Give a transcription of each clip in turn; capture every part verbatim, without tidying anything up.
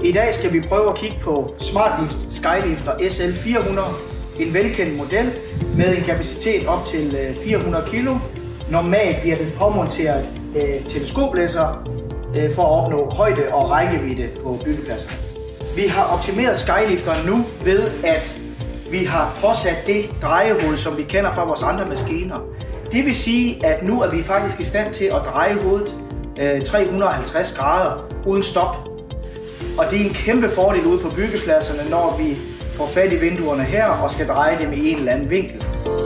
I dag skal vi prøve at kigge på SmartLift Skylifter S L fire hundrede, en velkendt model med en kapacitet op til fire hundrede kilo. Normalt bliver den påmonteret øh, teleskoplæsser øh, for at opnå højde og rækkevidde på byggepladsen. Vi har optimeret Skylifteren nu ved, at vi har påsat det drejehoved, som vi kender fra vores andre maskiner. Det vil sige, at nu er vi faktisk i stand til at dreje hovedet øh, tre hundrede og halvtreds grader uden stop. Og det er en kæmpe fordel ude på byggepladserne, når vi får fat i vinduerne her og skal dreje dem i en eller anden vinkel.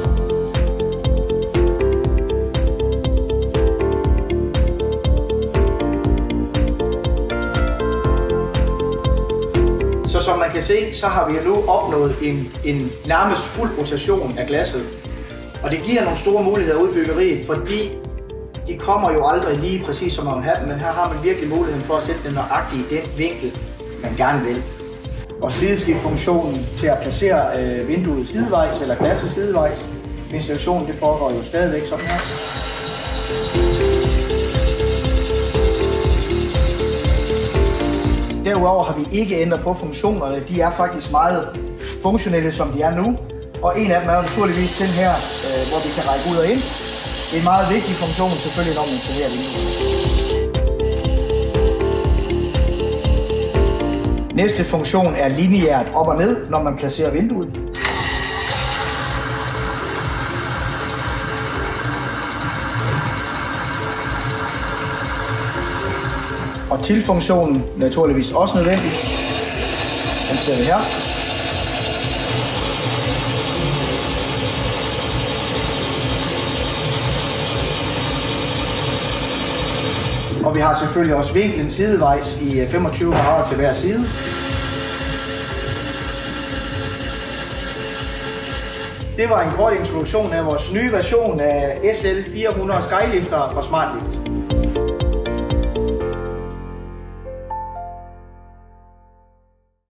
Så som man kan se, så har vi nu opnået en, en nærmest fuld rotation af glasset. Og det giver nogle store muligheder ude i byggeriet, fordi de kommer jo aldrig lige præcis som man vil have dem, men her har man virkelig muligheden for at sætte den nøjagtigt i den vinkel, man gerne vil. Og sideskiftfunktionen til at placere øh, vinduet sidevejs eller glasset sidevejs. Installationen det foregår jo stadigvæk sådan her. Derudover har vi ikke ændret på funktionerne. De er faktisk meget funktionelle, som de er nu. Og en af dem er naturligvis den her, øh, hvor vi kan række ud og ind. Det er en meget vigtig funktion selvfølgelig, når man installerer vinduet. Næste funktion er lineært op og ned, når man placerer vinduet. Og tilfunktionen naturligvis også nødvendig. Den ser vi her. Og vi har selvfølgelig også vinklen sidevejs i femogtyve grader til hver side. Det var en kort introduktion af vores nye version af S L fire hundrede Skylifter fra SmartLift.